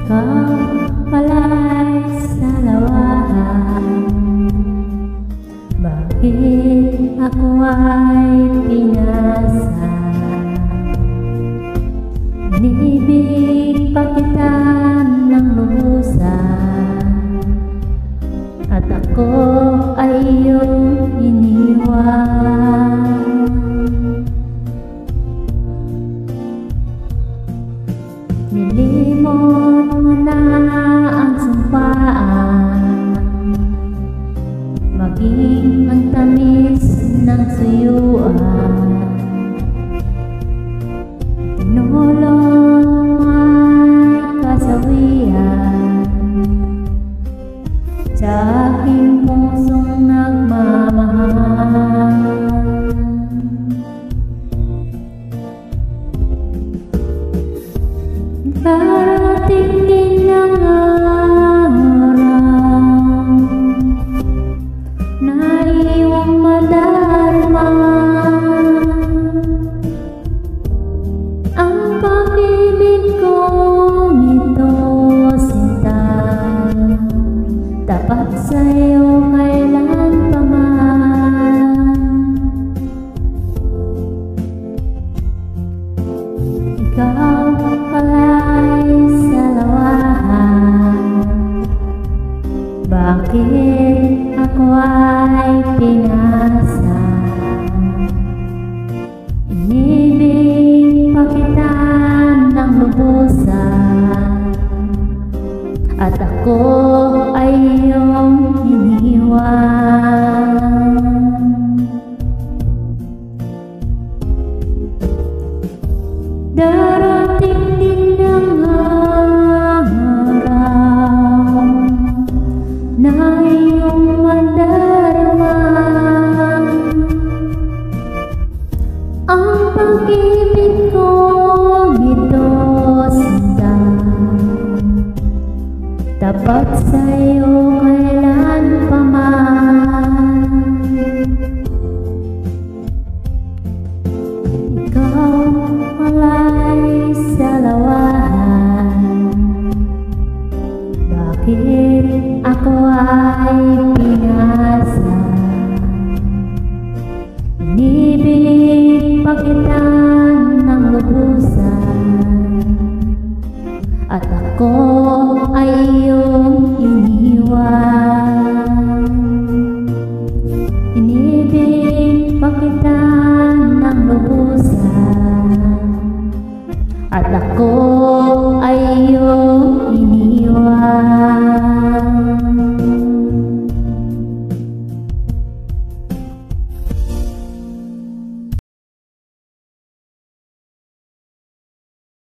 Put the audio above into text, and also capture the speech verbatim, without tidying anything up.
Ikaw pala'y sa lawahan. Bakit ako ay pinasa? Inibig pa kita ng lubusan, at ako ay iyong iniwan. Nilimot mo na ang sumpaan, maging ang tamis ng suyuan. Tinulong ay kasawian sa aking pusong nagmamahal. Darating din ang araw na iyong madarama ang pag-ibig kong ito, sinta, tapat sa'yo kailan pa man. Ikaw pala'y sa lawahan. Bakit ako ay pinasa? Inibig pa kita ng lubusan, at ako ay iyong iniwan. Darating din ang araw na iyong madarama ang pag-ibig kong ito, sinta, tapat sa'yo kailan pa man. Ikaw pala'y sa lawahan. Bakit ako ay pinasa? Inibig pa kita ng lubusan, at ako ay iyong iniwan. Inibig pa kita ng lubusan, at ako ay iyong iniwan.